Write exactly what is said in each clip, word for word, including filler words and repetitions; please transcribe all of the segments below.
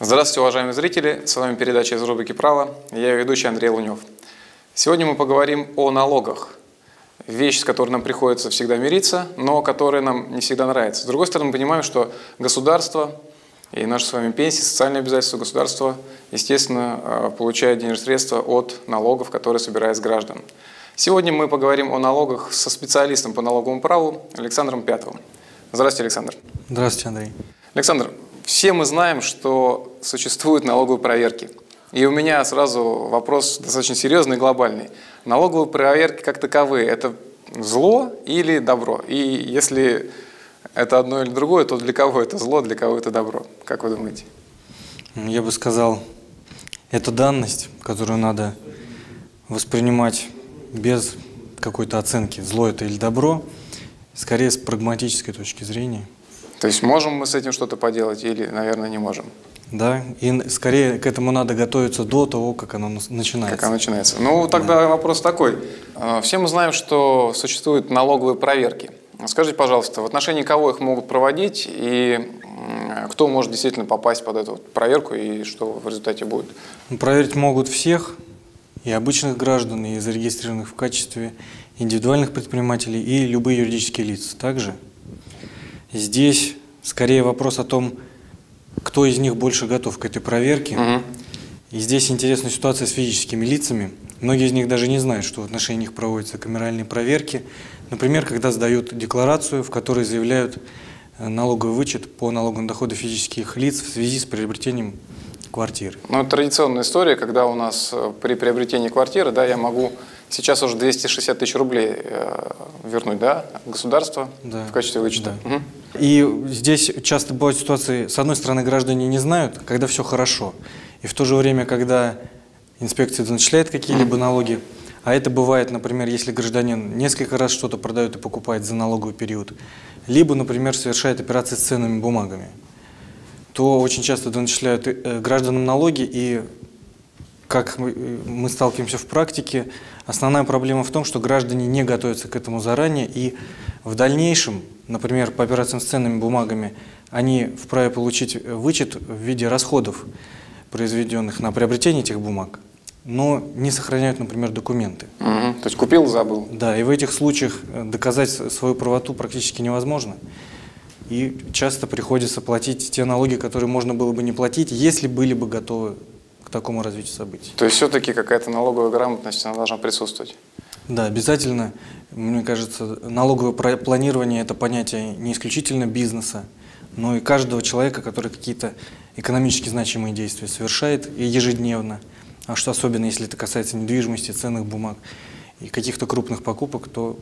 Здравствуйте, уважаемые зрители! С вами передача из рубрики «Право». Я ее ведущий Андрей Лунев. Сегодня мы поговорим о налогах. Вещь, с которой нам приходится всегда мириться, но которая нам не всегда нравится. С другой стороны, мы понимаем, что государство и наши с вами пенсии, социальные обязательства государства, естественно, получает денежные средства от налогов, которые собирают с граждан. Сегодня мы поговорим о налогах со специалистом по налоговому праву Александром Пятовым. Здравствуйте, Александр. Здравствуйте, Андрей. Александр, все мы знаем, что существуют налоговые проверки. И у меня сразу вопрос достаточно серьезный и глобальный. Налоговые проверки как таковые – это зло или добро? И если это одно или другое, то для кого это зло, для кого это добро? Как вы думаете? Я бы сказал, это данность, которую надо воспринимать без какой-то оценки, зло это или добро, скорее с прагматической точки зрения. То есть можем мы с этим что-то поделать или, наверное, не можем? Да, и скорее к этому надо готовиться до того, как оно начинается. Как оно начинается. Ну, тогда да. Вопрос такой. Все мы знаем, что существуют налоговые проверки. Скажите, пожалуйста, в отношении кого их могут проводить и кто может действительно попасть под эту проверку и что в результате будет? Проверить могут всех, и обычных граждан, и зарегистрированных в качестве индивидуальных предпринимателей, и любые юридические лица также. Здесь скорее вопрос о том, кто из них больше готов к этой проверке. Угу. И здесь интересная ситуация с физическими лицами. Многие из них даже не знают, что в отношении них проводятся камеральные проверки. Например, когда сдают декларацию, в которой заявляют налоговый вычет по налогу на доходы физических лиц в связи с приобретением квартиры. Ну, это традиционная история, когда у нас при приобретении квартиры, да, я могу сейчас уже двести шестьдесят тысяч рублей вернуть, да, государство, да, в качестве вычета. Да. Угу. И здесь часто бывают ситуации, с одной стороны, граждане не знают, когда все хорошо, и в то же время, когда инспекция начисляет какие-либо налоги, а это бывает, например, если гражданин несколько раз что-то продает и покупает за налоговый период, либо, например, совершает операции с ценными бумагами, то очень часто доначисляют гражданам налоги, и, как мы сталкиваемся в практике, основная проблема в том, что граждане не готовятся к этому заранее, и в дальнейшем, например, по операциям с ценными бумагами, они вправе получить вычет в виде расходов, произведенных на приобретение этих бумаг, но не сохраняют, например, документы. Угу. То есть купил, забыл. Да, и в этих случаях доказать свою правоту практически невозможно. И часто приходится платить те налоги, которые можно было бы не платить, если были бы готовы к такому развитию событий. То есть все-таки какая-то налоговая грамотность, она должна присутствовать? Да, обязательно. Мне кажется, налоговое планирование – это понятие не исключительно бизнеса, но и каждого человека, который какие-то экономически значимые действия совершает и ежедневно. А что особенно, если это касается недвижимости, ценных бумаг и каких-то крупных покупок, то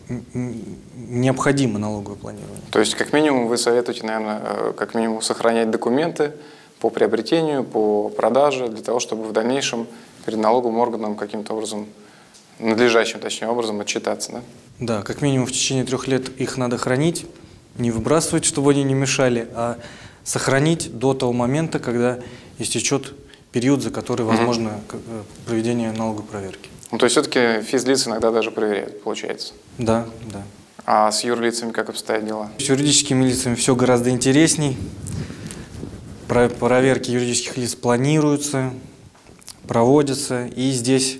необходимо налоговое планирование. То есть, как минимум, вы советуете, наверное, как минимум сохранять документы по приобретению, по продаже, для того, чтобы в дальнейшем перед налоговым органом каким-то образом, надлежащим, точнее, образом отчитаться, да? Да, как минимум в течение трех лет их надо хранить, не выбрасывать, чтобы они не мешали, а сохранить до того момента, когда истечет период, за который возможно mm-hmm. проведение налоговой проверки. Ну, то есть все-таки физлиц иногда даже проверяют, получается? Да, да. А с юрлицами как обстоят дела? С юридическими лицами все гораздо интересней. Проверки юридических лиц планируются, проводятся. И здесь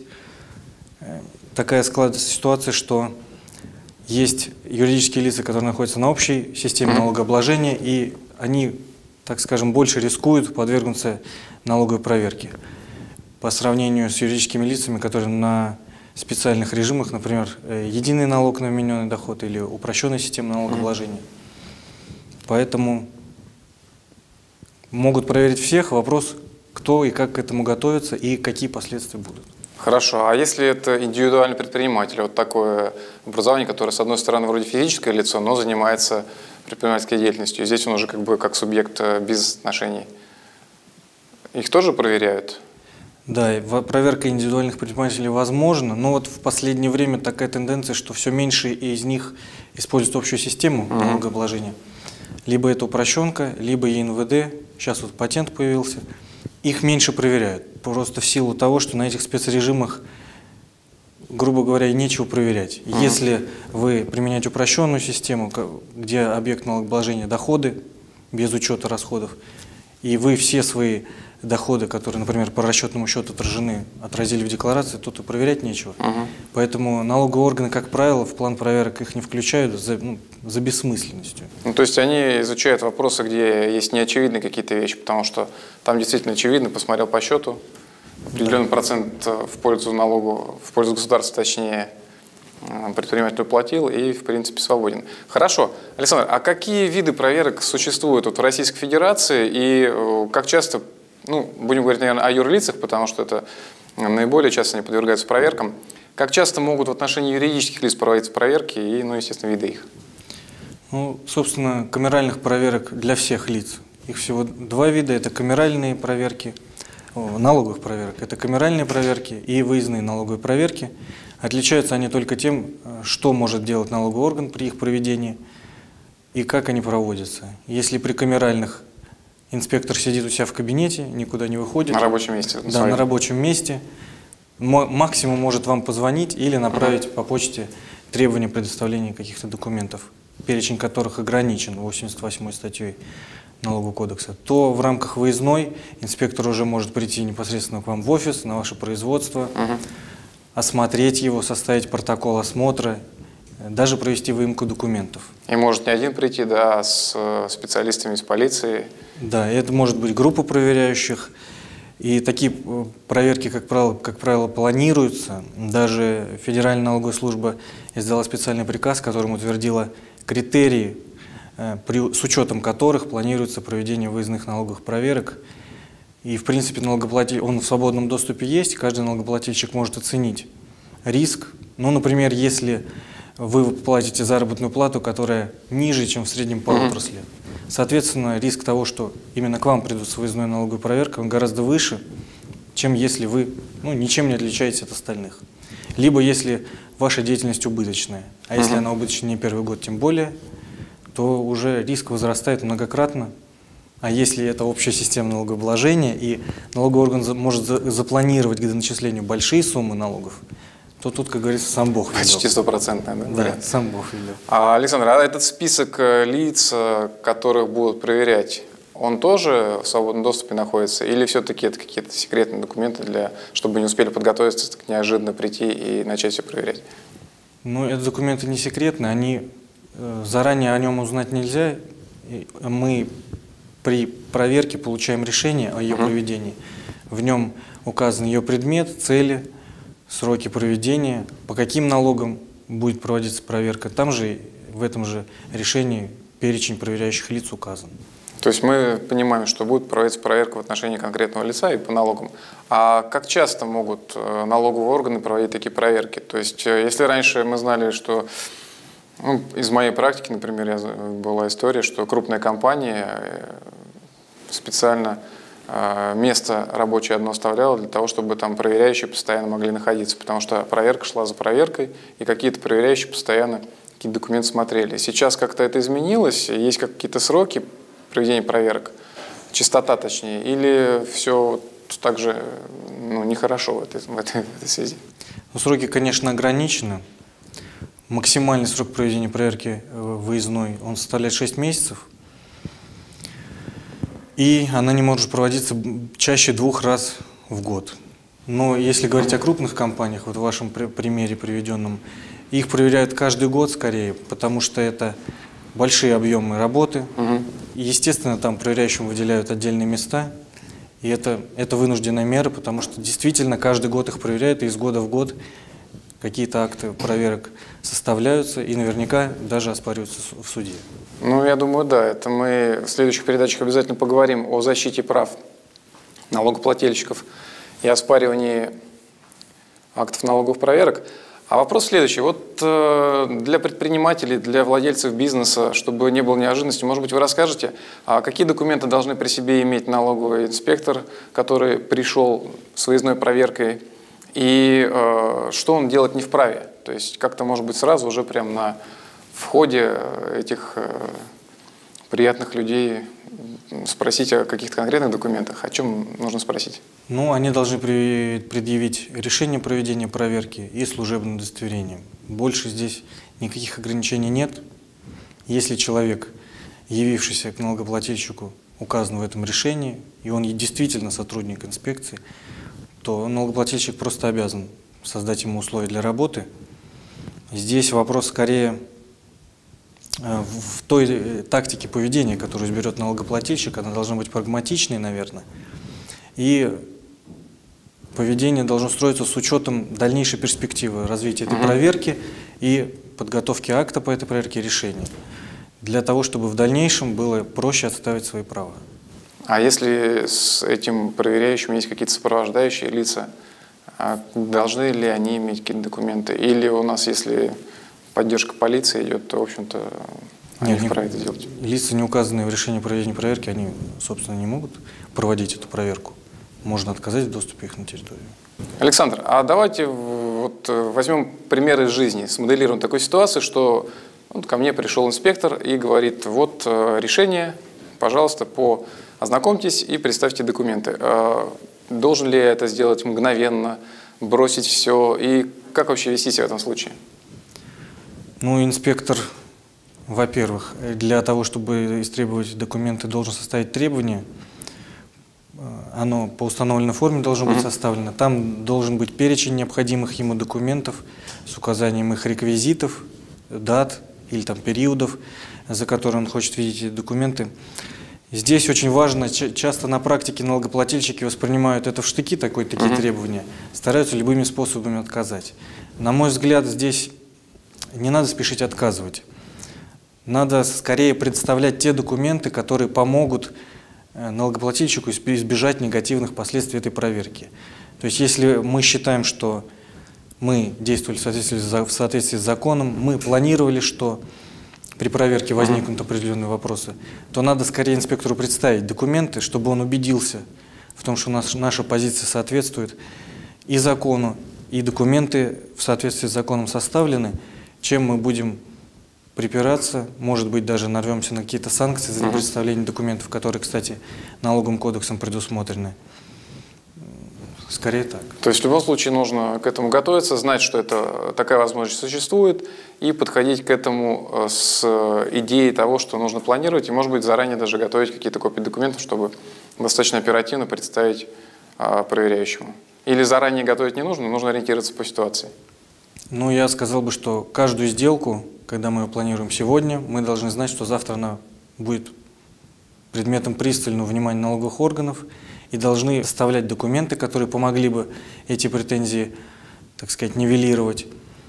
такая складывается ситуация, что есть юридические лица, которые находятся на общей системе mm-hmm. налогообложения, и они, так скажем, больше рискуют подвергнуться налоговой проверке по сравнению с юридическими лицами, которые на специальных режимах, например, единый налог на вмененный доход или упрощенная система налогообложения. Mm-hmm. Поэтому могут проверить всех. Вопрос, кто и как к этому готовится и какие последствия будут. Хорошо. А если это индивидуальный предприниматель, вот такое образование, которое, с одной стороны, вроде физическое лицо, но занимается предпринимательской деятельностью, и здесь он уже как бы как субъект бизнес-отношений, их тоже проверяют? Да, проверка индивидуальных предпринимателей возможна, но вот в последнее время такая тенденция, что все меньше из них используют общую систему mm-hmm. налогообложения. Либо это упрощенка, либо ЕНВД, сейчас вот патент появился, их меньше проверяют, просто в силу того, что на этих спецрежимах, грубо говоря, и нечего проверять. Mm-hmm. Если вы применяете упрощенную систему, где объект налогообложения доходы, без учета расходов, и вы все свои доходы, которые, например, по расчетному счету отражены, отразили в декларации, тут и проверять нечего. Угу. Поэтому налоговые органы, как правило, в план проверок их не включают за, ну, за бессмысленностью. Ну, то есть они изучают вопросы, где есть неочевидные какие-то вещи, потому что там действительно очевидно, посмотрел по счету, определенный да. процент в пользу налогу, в пользу государства, точнее, предприниматель уплатил и, в принципе, свободен. Хорошо. Александр, а какие виды проверок существуют вот в Российской Федерации и как часто, ну, будем говорить, наверное, о юрлицах, потому что это наиболее часто они подвергаются проверкам, как часто могут в отношении юридических лиц проводиться проверки и, ну, естественно, виды их? Ну, собственно, камеральных проверок для всех лиц. Их всего два вида. Это камеральные проверки, о, налоговых проверок. Это камеральные проверки и выездные налоговые проверки. Отличаются они только тем, что может делать налоговый орган при их проведении и как они проводятся. Если при камеральных инспектор сидит у себя в кабинете, никуда не выходит. На рабочем месте. Да, своем. на рабочем месте. Максимум может вам позвонить или направить uh-huh. по почте требования предоставления каких-то документов, перечень которых ограничен восемьдесят восьмой статьей Налогового кодекса. То в рамках выездной инспектор уже может прийти непосредственно к вам в офис, на ваше производство, uh-huh. осмотреть его, составить протокол осмотра, даже провести выемку документов. И может не один прийти, да, а с специалистами из полиции. Да, это может быть группа проверяющих. И такие проверки, как правило, как правило, планируются. Даже Федеральная налоговая служба издала специальный приказ, которым утвердила критерии, при, с учетом которых планируется проведение выездных налоговых проверок. И, в принципе, налогоплательщик, он в свободном доступе есть, каждый налогоплательщик может оценить риск. Ну, например, если вы платите заработную плату, которая ниже, чем в среднем по отрасли, соответственно, риск того, что именно к вам придут с выездной налоговой проверкой, он гораздо выше, чем если вы, ну, ничем не отличаетесь от остальных. Либо если ваша деятельность убыточная, а если она убыточная не первый год, тем более, то уже риск возрастает многократно. А если это общая система налогообложения, и налоговый орган может запланировать к доначислению большие суммы налогов, то тут, как говорится, сам Бог велел. Почти стопроцентно, да? Да, сам Бог велел. А, Александр, а этот список лиц, которых будут проверять, он тоже в свободном доступе находится? Или все-таки это какие-то секретные документы, для, чтобы не успели подготовиться, так неожиданно прийти и начать все проверять? Ну, эти документы не секретные, они э, заранее о нем узнать нельзя. И мы при проверке получаем решение о ее uh-huh. проведении. В нем указан ее предмет, цели, сроки проведения, по каким налогам будет проводиться проверка. Там же, в этом же решении, перечень проверяющих лиц указан. То есть мы понимаем, что будет проводиться проверка в отношении конкретного лица и по налогам. А как часто могут налоговые органы проводить такие проверки? То есть если раньше мы знали, что, ну, из моей практики, например, была история, что крупная компания специально место рабочее одно оставляло для того, чтобы там проверяющие постоянно могли находиться, потому что проверка шла за проверкой, и какие-то проверяющие постоянно какие-то документы смотрели. Сейчас как-то это изменилось, есть какие-то сроки проведения проверок, частота точнее, или все так же, ну, нехорошо в этой, в этой, в этой связи? Ну, сроки, конечно, ограничены. Максимальный срок проведения проверки выездной, он составляет шесть месяцев. И она не может проводиться чаще двух раз в год. Но если говорить о крупных компаниях, вот в вашем примере приведенном, их проверяют каждый год скорее, потому что это большие объемы работы. Угу. И, естественно, там проверяющим выделяют отдельные места. И это, это вынужденная мера, потому что действительно каждый год их проверяют, и из года в год какие-то акты проверок составляются и наверняка даже оспариваются в суде. Ну, я думаю, да. Это мы в следующих передачах обязательно поговорим о защите прав налогоплательщиков и оспаривании актов налоговых проверок. А вопрос следующий. Вот э, для предпринимателей, для владельцев бизнеса, чтобы не было неожиданности, может быть, вы расскажете, а какие документы должны при себе иметь налоговый инспектор, который пришел с выездной проверкой, и э, что он делать не вправе? То есть как-то, может быть, сразу уже прямо на входе этих э, приятных людей спросить о каких-то конкретных документах. О чем нужно спросить? Ну, они должны предъявить решение проведения проверки и служебное удостоверение. Больше здесь никаких ограничений нет. Если человек, явившийся к налогоплательщику, указан в этом решении, и он действительно сотрудник инспекции, то налогоплательщик просто обязан создать ему условия для работы. Здесь вопрос скорее в той тактике поведения, которую изберет налогоплательщик. Она должна быть прагматичной, наверное, и поведение должно строиться с учетом дальнейшей перспективы развития этой проверки и подготовки акта по этой проверке и решения, для того, чтобы в дальнейшем было проще отстаивать свои права. А если с этим проверяющим есть какие-то сопровождающие лица, должны ли они иметь какие-то документы? Или у нас, если поддержка полиции идет, то, в общем-то, они Нет, вправе это делать? Лица, не указанные в решении проведения проверки, они, собственно, не могут проводить эту проверку. Можно отказать в доступе их на территорию. Александр, а давайте вот возьмем пример из жизни, смоделируем такую ситуацию, что вот ко мне пришел инспектор и говорит: вот решение, пожалуйста, по ознакомьтесь и представьте документы. Должен ли я это сделать мгновенно, бросить все, и как вообще вести себя в этом случае? Ну, инспектор, во-первых, для того, чтобы истребовать документы, должен составить требования. Оно по установленной форме должно быть составлено. Там должен быть перечень необходимых ему документов с указанием их реквизитов, дат или там периодов, за которые он хочет видеть эти документы. Здесь очень важно, часто на практике налогоплательщики воспринимают это в штыки, такой, такие uh-huh. требования, стараются любыми способами отказать. На мой взгляд, здесь не надо спешить отказывать. Надо скорее представлять те документы, которые помогут налогоплательщику избежать негативных последствий этой проверки. То есть, если мы считаем, что мы действовали в соответствии, в соответствии с законом, мы планировали, что при проверке возникнут определенные вопросы, то надо скорее инспектору представить документы, чтобы он убедился в том, что наш, наша позиция соответствует и закону, и документы в соответствии с законом составлены, чем мы будем припираться, может быть, даже нарвемся на какие-то санкции за непредставление документов, которые, кстати, налоговым кодексом предусмотрены. Скорее так. То есть в любом случае нужно к этому готовиться, знать, что это, такая возможность существует, и подходить к этому с идеей того, что нужно планировать, и, может быть, заранее даже готовить какие-то копии документов, чтобы достаточно оперативно представить а, проверяющему. Или заранее готовить не нужно, нужно ориентироваться по ситуации. Ну, я сказал бы, что каждую сделку, когда мы ее планируем сегодня, мы должны знать, что завтра она будет предметом пристального внимания налоговых органов, и должны составлять документы, которые помогли бы эти претензии, так сказать, нивелировать.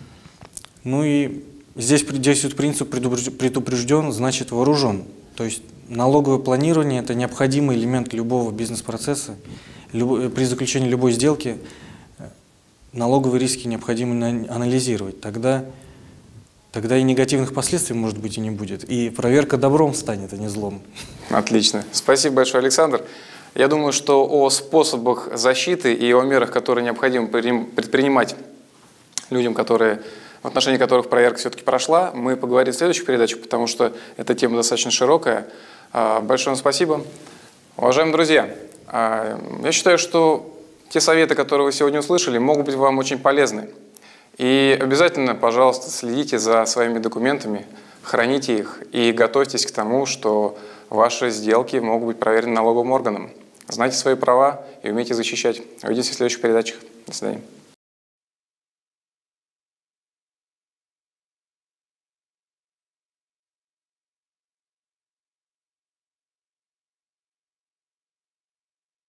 Ну и здесь действует принцип «предупрежден, значит вооружен». То есть налоговое планирование – это необходимый элемент любого бизнес-процесса. При заключении любой сделки налоговые риски необходимо анализировать. Тогда, тогда и негативных последствий, может быть, и не будет. И проверка добром станет, а не злом. Отлично. Спасибо большое, Александр. Я думаю, что о способах защиты и о мерах, которые необходимо предпринимать людям, которые, в отношении которых проверка все-таки прошла, мы поговорим в следующей передаче, потому что эта тема достаточно широкая. Большое вам спасибо. Уважаемые друзья, я считаю, что те советы, которые вы сегодня услышали, могут быть вам очень полезны. И обязательно, пожалуйста, следите за своими документами, храните их и готовьтесь к тому, что ваши сделки могут быть проверены налоговым органом. Знайте свои права и умейте защищать. Увидимся в следующих передачах. До свидания.